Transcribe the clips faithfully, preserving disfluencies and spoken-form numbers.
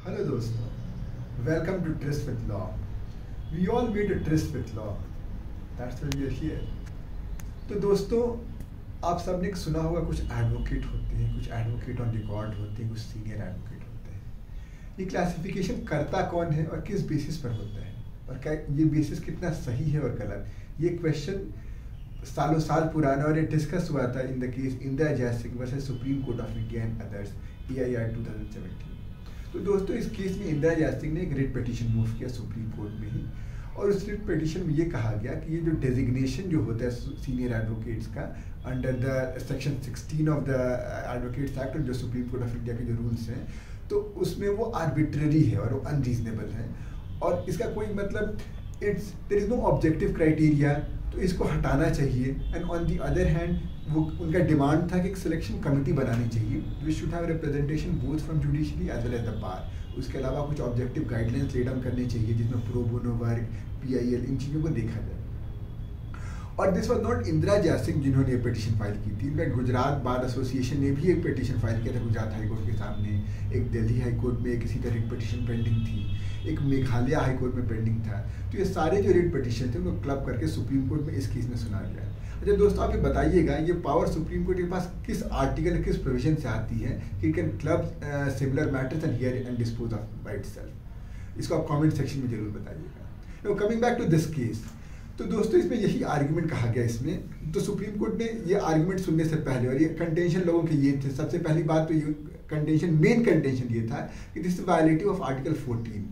Hello दोस्तों, welcome to Tryst with Law. We all made a tryst with law. That's why we are here. तो दोस्तों, आप सबने सुना होगा कुछ एडवोकेट होते हैं, कुछ एडवोकेट ऑन रिकॉर्ड होते हैं, कुछ सीनियर एडवोकेट होते हैं। ये क्लासिफिकेशन करता कौन है और किस बेसिस पर होता है और क्या ये बेसिस कितना सही है और गलत, ये क्वेश्चन सालों साल पुराना और ये डिस्कस हुआ था in the case Indira Jaising versus Supreme Court of India and others A I R two thousand seventeen. तो दोस्तों, इस केस में इंदिरा जयसिंह ने एक रिट पिटीशन मूव किया सुप्रीम कोर्ट में ही, और उस रिट पिटीशन में ये कहा गया कि ये जो डेजिग्नेशन जो होता है सीनियर एडवोकेट्स का under the section sixteen of the Advocates Act और जो सुप्रीम कोर्ट ऑफ इंडिया के जो रूल्स हैं, तो उसमें वो आर्बिट्ररी है और वो अनरीजनेबल है और इसका कोई मतलब it's there is no objective criteria, तो इसको हटाना चाहिए। And on the other hand वो उनका डिमांड था कि एक सिलेक्शन कमेटी बनानी चाहिए which should have representation both from judiciary as well as the bar. उसके अलावा कुछ ऑब्जेक्टिव गाइडलाइंस ले डाउन करने चाहिए जिसमें pro bono work, P I L, इन चीज़ों को देखा जाए। और this was not Indira Jaising जिन्होंने ये पिटीशन फाइल की थी, इनफैक्ट गुजरात बार एसोसिएशन ने भी एक पिटीशन फाइल किया था गुजरात हाईकोर्ट के सामने, एक दिल्ली हाईकोर्ट में किसी तरह की पिटीशन पेंडिंग थी, एक मेघालय हाईकोर्ट में पेंडिंग था। तो ये सारे जो रिट पिटीशन थे उनको क्लब करके सुप्रीम कोर्ट में इस केस में सुना गया। अच्छा दोस्तों, आप ये बताइएगा ये पावर सुप्रीम कोर्ट के पास किस आर्टिकल किस प्रोविजन से आती है कि can club similar matters and hear and dispose of by itself. इसको आप कमेंट सेक्शन में जरूर बताइएगा। Now coming back to this case, तो दोस्तों इसमें यही आर्ग्यूमेंट कहा गया इसमें। तो सुप्रीम कोर्ट ने ये आर्ग्यूमेंट सुनने से पहले, और ये कंटेंशन लोगों के ये थे, सबसे पहली बात तो ये कंटेंशन मेन कंटेंशन ये था कि this is violative of article fourteen.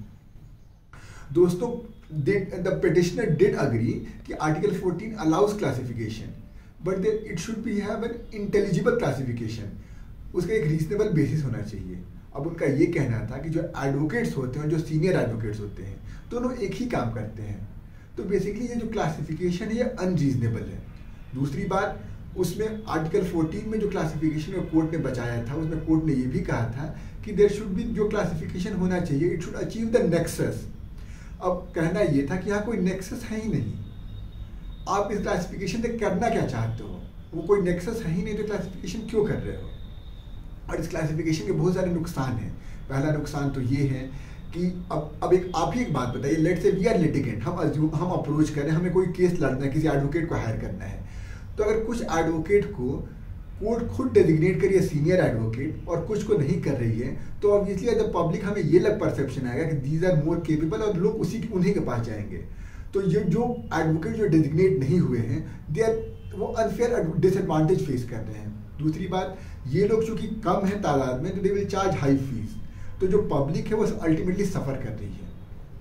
दोस्तों, द पिटिशनर डिड अग्री कि article fourteen allows classification, but it should be have an intelligible classification, उसका एक रीजनेबल बेसिस होना चाहिए। अब उनका ये कहना था कि जो एडवोकेट्स होते हैं, जो सीनियर एडवोकेट्स होते हैं, दोनों एक ही काम करते हैं, तो बेसिकली ये जो क्लासिफिकेशन है ये अनरीजनेबल है। दूसरी बात, उसमें आर्टिकल फोर्टीन में जो क्लासिफिकेशन कोर्ट ने बचाया था, उसमें कोर्ट ने ये भी कहा था कि देयर शुड बी, जो क्लासिफिकेशन होना चाहिए, it should achieve the nexus. अब कहना ये था कि यहाँ कोई नेक्सस है ही नहीं, आप इस क्लासिफिकेशन से करना क्या चाहते हो, वो कोई नेक्सस है ही नहीं, तो क्लासिफिकेशन क्यों कर रहे हो। और इस क्लासिफिकेशन के बहुत सारे नुकसान हैं। पहला नुकसान तो ये है कि अब अब एक आप ही एक बात बताइए, let's say we are litigant, हम हम अप्रोच करें, हमें कोई केस लड़ना है, किसी एडवोकेट को हायर करना है, तो अगर कुछ एडवोकेट को कोर्ट खुद डेजिग्नेट करिए सीनियर एडवोकेट और कुछ को नहीं कर रही है, तो ऑब्वियसली एज अ पब्लिक हमें ये लग परसेप्शन आएगा कि दीज आर मोर केपेबल और लोग उसी उन्हीं के पास जाएंगे। तो ये जो एडवोकेट जो डेजिग्नेट नहीं हुए हैं, दे आर वो अनफेयर डिसएडवांटेज फेस कर रहे हैं। दूसरी बात, ये लोग चूंकि कम है तादाद में, तो they will charge high fees, तो जो पब्लिक है वो अल्टीमेटली सफर कर रही है।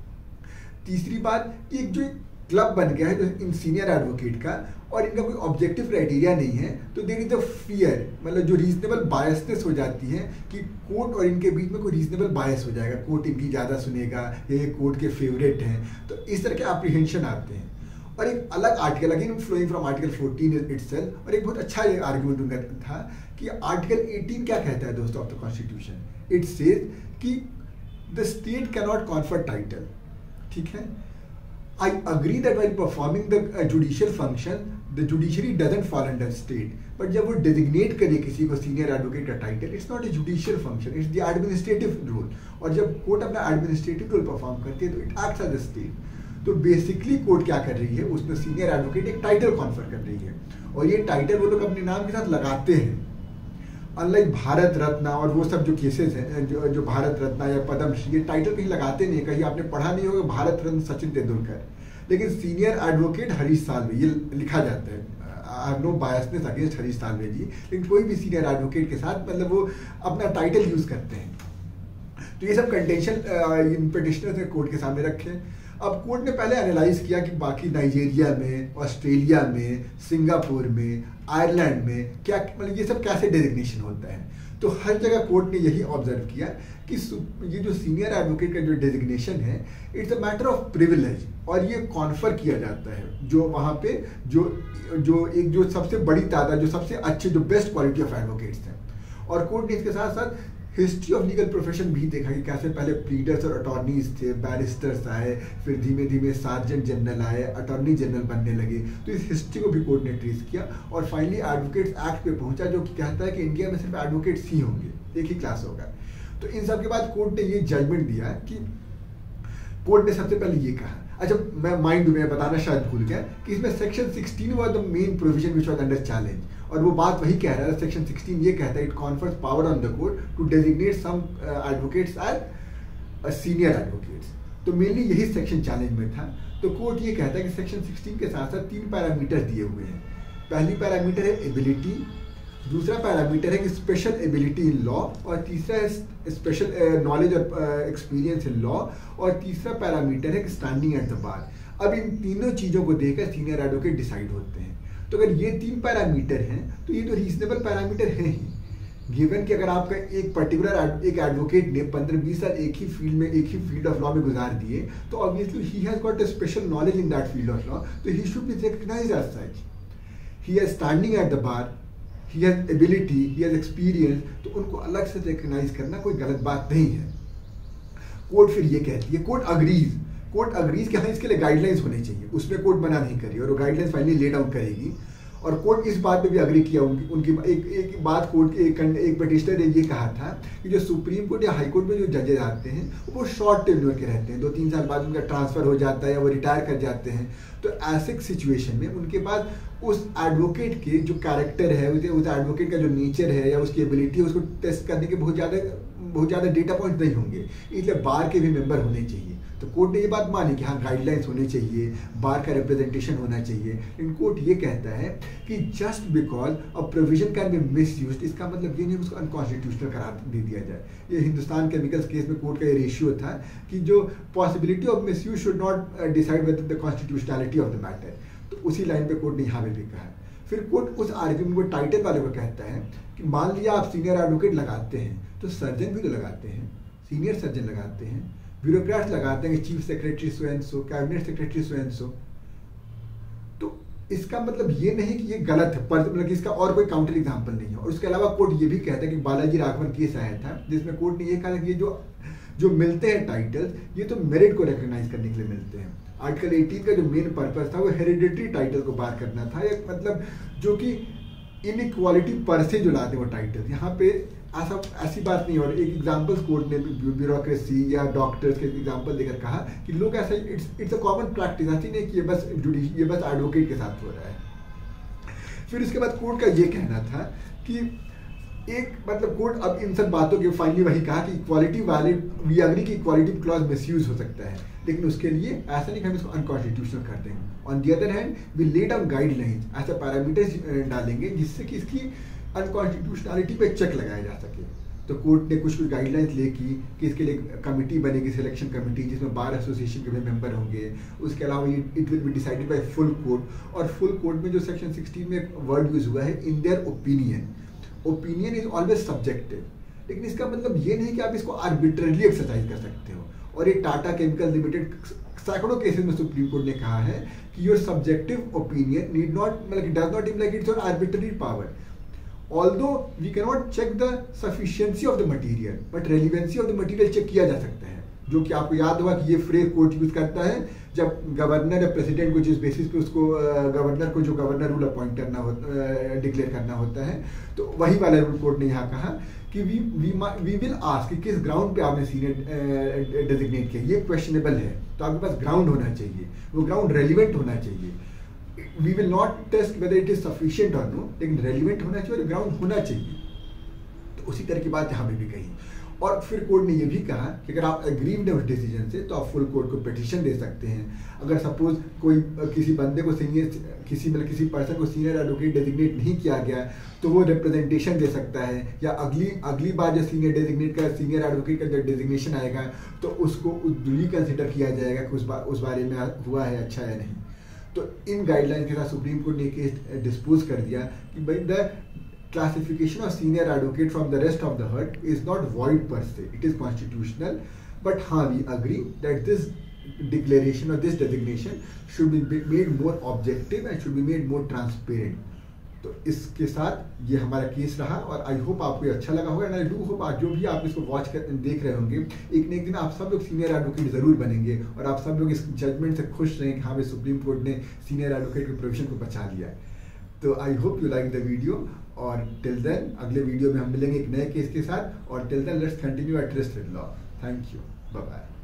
तीसरी बात, एक जो क्लब बन गया है जो इन सीनियर एडवोकेट का, और इनका कोई ऑब्जेक्टिव क्राइटेरिया नहीं है, तो देयर इज अ फियर, मतलब जो रीजनेबल बायसनेस हो जाती है कि कोर्ट और इनके बीच में कोई रीजनेबल बायस हो जाएगा, कोर्ट इनकी ज़्यादा सुनेगा या ये कोर्ट के फेवरेट हैं, तो इस तरह के एप्रीहेंशन आते हैं। और एक अलग article again flowing from article fourteen itself, और एक बहुत अच्छा ये आर्ग्यूमेंट उनका था कि आर्टिकल एटीन क्या कहता है दोस्तों of the constitution. It says कि the state can not confer title, ठीक है। I agree that while performing the uh, judicial function, the judiciary doesn't fall under state. But जब वो designate करे किसी को senior advocate का title, it's not a judicial function, it's the administrative role. और जब कोर्ट अपना administrative role perform करती है, तो it acts as a state. तो बेसिकली कोर्ट क्या कर रही है, उसमें सीनियर एडवोकेट एक टाइटल कॉन्फर कर रही है, और ये टाइटल वो लोग अपने नाम के साथ लगाते हैं। अनलाइक भारत रत्न और वो सब जो केसेस हैं, जो जो भारत रत्न या पद्मश्री, ये टाइटल कहीं लगाते नहीं, कहीं आपने पढ़ा नहीं होगा भारत रत्न सचिन तेंदुलकर, लेकिन सीनियर एडवोकेट हरीश साल्वे ये लिखा जाता है। I have no biasness against Harish Salve ji, लेकिन कोई भी सीनियर एडवोकेट के साथ मतलब वो अपना टाइटल यूज करते हैं। तो ये सब कंटेंशन इन पिटिशनर्स ने कोर्ट के सामने रखे। अब कोर्ट ने पहले एनालाइज किया कि बाकी नाइजीरिया में, ऑस्ट्रेलिया में, सिंगापुर में, आयरलैंड में क्या मतलब ये सब कैसे डेजिग्नेशन होता है। तो हर जगह कोर्ट ने यही ऑब्जर्व किया कि ये जो सीनियर एडवोकेट का जो डेजिग्नेशन है, it's a matter of privilege, और ये कॉन्फर किया जाता है जो वहाँ पे जो जो एक जो सबसे बड़ी तादाद, जो सबसे अच्छे, जो बेस्ट क्वालिटी ऑफ एडवोकेट्स हैं। और कोर्ट ने इसके साथ साथ हिस्ट्री ऑफ लीगल प्रोफेशन भी देखा कि कैसे पहले प्लीडर्स और अटॉर्नीज थे, बैरिस्टर्स आए, फिर धीमे धीमे सार्जेंट जनरल आए, अटॉर्नी जनरल बनने लगे। तो इस हिस्ट्री को भी कोर्ट ने ट्रेस किया और फाइनली एडवोकेट्स एक्ट पे पहुंचा, जो कि कहता है कि इंडिया में सिर्फ एडवोकेट्स ही होंगे, एक ही क्लास होगा। तो इन सब के बाद कोर्ट ने ये जजमेंट दिया कि कोर्ट ने सबसे पहले ये कहा, अच्छा मैं माइंड में बताना शायद भूल गया कि इसमें section sixteen was the main provision which was under challenge, और वो बात वही कह रहा है। सेक्शन सिक्सटीन ये कहता है it confers power on the court to designate some advocates as senior advocates. तो मेनली यही सेक्शन चैलेंज में था। तो कोर्ट ये कहता है कि सेक्शन सिक्सटीन के साथ साथ तीन पैरामीटर दिए हुए हैं। पहली पैरामीटर है एबिलिटी, दूसरा पैरामीटर है कि स्पेशल एबिलिटी इन लॉ, और तीसरा है स्पेशल नॉलेज और एक्सपीरियंस इन लॉ, और तीसरा पैरामीटर है कि स्टैंडिंग एट द बार। अब इन तीनों चीज़ों को देखकर सीनियर एडवोकेट डिसाइड होते हैं। तो अगर ये तीन पैरामीटर हैं तो ये तो रीजनेबल पैरामीटर हैं ही, गिवन कि अगर आपका एक पर्टिकुलर एक एडवोकेट ने पंद्रह बीस साल एक ही फील्ड में एक ही फील्ड ऑफ लॉ में गुजार दिए, तो obviously he has got a special knowledge in that field of law, तो he should be recognised as such. He has standing at the bar, he has ability, he has experience, तो उनको अलग से recognise करना कोई गलत बात नहीं है। कोर्ट फिर ये कहती है, कोर्ट अग्रीज कोर्ट अग्रीज कि हाँ इसके लिए गाइडलाइंस होनी चाहिए, उसमें कोर्ट मना नहीं करी और वो गाइडलाइंस फाइनली लेट आउट करेगी। और कोर्ट इस बात पे भी अग्री किया, उनकी उनकी एक एक बात कोर्ट के एक, एक पिटिशनर ने ये कहा था कि जो सुप्रीम कोर्ट या हाई कोर्ट में जो जजेस आते हैं वो शॉर्ट टेन्योर के रहते हैं, दो तीन साल बाद उनका ट्रांसफर हो जाता है या वो रिटायर कर जाते हैं। तो ऐसे सिचुएशन में उनके पास उस एडवोकेट के जो कैरेक्टर है, उस एडवोकेट का जो नेचर है या उसकी एबिलिटी है, उसको टेस्ट करने के बहुत ज़्यादा बहुत ज़्यादा डेटा पॉइंट नहीं होंगे, इसलिए बार के भी मेंबर होने चाहिए। तो कोर्ट ने ये बात मानी कि हाँ गाइडलाइंस होनी चाहिए, बार का रिप्रेजेंटेशन होना चाहिए। लेकिन कोर्ट ये कहता है कि just because a provision can be misused, इसका मतलब ये नहीं उसको अनकॉन्स्टिट्यूशनल करार दे दिया जाए। ये हिंदुस्तान केमिकल्स केस में कोर्ट का ये रेशियो था कि जो possibility of misuse should not decide with the constitutionality of the matter. तो उसी लाइन पे कोर्ट ने यहाँ पे भी कहा। फिर कोर्ट उस आर्ग्यूमेंट को टाइटल वाले को कहता है कि मान लिया आप सीनियर एडवोकेट लगाते हैं तो सर्जन भी तो लगाते हैं, सीनियर सर्जन लगाते हैं, ब्यूरोक्रेट्स लगाते हैं, chief secretary so and so, cabinet secretary so and so. तो इसका मतलब ये नहीं कि ये गलत है, पर मतलब कि इसका और कोई काउंटर एग्जांपल नहीं है। और उसके अलावा कोर्ट ये भी कहता है कि बालाजी राघवन केस आया था जिसमें कोर्ट ने ये कहा कि ये जो जो मिलते हैं टाइटल्स ये तो मेरिट को रिकॉग्नाइज करने के लिए मिलते हैं। आर्टिकल अठारह का जो मेन पर्पस था वो हेरिडिटरी टाइटल को बार करना था, या मतलब जो कि इनइक्वालिटी पर से जो लाते वो टाइटल, यहाँ पे ऐसा ऐसी बात नहीं। और एक एग्जांपल्स कोर्ट ने ब्यूरोक्रेसी या डॉक्टर्स के एग्जांपल देकर कहा कि लोग ऐसा it's it's a common practice, ऐसी नहीं कि ये बस जुडिश ये बस एडवोकेट के साथ हो रहा है। फिर उसके बाद कोर्ट का ये कहना था कि एक मतलब कोर्ट अब इन सब बातों के फाइनली वही कहा कि इक्वालिटी वैलिड, वी एग्री कि इक्वालिटी क्लॉज मिसयूज हो सकता है, लेकिन उसके लिए ऐसा नहीं कि हम इसको अनकॉन्स्टिट्यूशनल कर देंगे। On the other hand we lay down guidelines, ऐसा पैरामीटर्स डालेंगे जिससे कि इसकी अनकॉन्स्टिट्यूशनलिटी पे चेक लगाया जा सके। तो कोर्ट ने कुछ कुछ गाइडलाइंस ले की कि इसके लिए कमेटी बनेगी, सिलेक्शन कमेटी, जिसमें बार एसोसिएशन के भी मेंबर होंगे। उसके अलावा ये it will be decided by full court. और फुल कोर्ट में जो सेक्शन सिक्सटीन में वर्ड यूज हुआ है in their opinion, opinion is always subjective, लेकिन इसका मतलब ये नहीं कि आप इसको आर्बिट्रेरली एक्सरसाइज कर सकते हो। और ये टाटा केमिकल लिमिटेड सैकड़ों केसेस में सुप्रीम कोर्ट ने कहा है कि your subjective opinion need not मतलब does not imply it's your arbitrary power. Although we cannot check the sufficiency of the material, but relevancy of the material check किया जा सकता है, जो कि आपको याद होगा कि ये फ्रेज कोर्ट यूज करता है जब गवर्नर या प्रेसिडेंट को जिस बेसिस पे उसको गवर्नर को जो गवर्नर रूल अपॉइंट करना होता डिक्लेयर करना होता है, तो वही वाला रूल कोर्ट ने यहाँ कहा कि we we we will ask कि किस ग्राउंड पे आपने सीनियर डेजिग्नेट किया, ये क्वेश्चनेबल है, तो आपके पास ग्राउंड होना चाहिए, वो ग्राउंड रेलिवेंट होना चाहिए। We will not test whether it is sufficient or no, लेकिन रेलिवेंट होना चाहिए और ग्राउंड होना चाहिए। तो उसी तरह की बात यहाँ पे भी कही। और फिर कोर्ट ने ये भी कहा कि अगर आप एग्रीव्ड है उस डिसीजन से तो आप फुल कोर्ट को पिटीशन दे सकते हैं। अगर सपोज कोई किसी बंदे को सीनियर किसी मतलब किसी पर्सन को सीनियर एडवोकेट डेजिग्नेट नहीं किया गया तो वो रिप्रेजेंटेशन दे सकता है, या अगली अगली बार जो सीनियर डेजिग्नेट का सीनियर एडवोकेट का जो डेजिग्नेशन आएगा तो उसको रिकंसिडर किया जाएगा कि उस बार उस बारे में हुआ है अच्छा या नहीं। तो इन गाइडलाइन के साथ सुप्रीम कोर्ट ने केस डिस्पोज कर दिया कि भाई the classification of senior advocate from the rest of the herd is not void per se, it is constitutional, but हाँ we agree that this declaration और this designation should be made more objective and should be made more transparent. तो इसके साथ ये हमारा case रहा और I hope आपको ये अच्छा लगा होगा एंड आई डू होप आज जो भी आप इसको वॉच कर देख रहे होंगे एक न एक दिन आप सब लोग सीनियर एडवोकेट जरूर बनेंगे और आप सब लोग इस जजमेंट से खुश रहें कि हाँ भाई सुप्रीम कोर्ट ने सीनियर एडवोकेट के प्रोविजन को बचा लिया है। तो I hope you like the video और टिल देन अगले वीडियो में हम मिलेंगे एक नए केस के साथ, और till then let's continue our trust with law. Thank you, bye bye.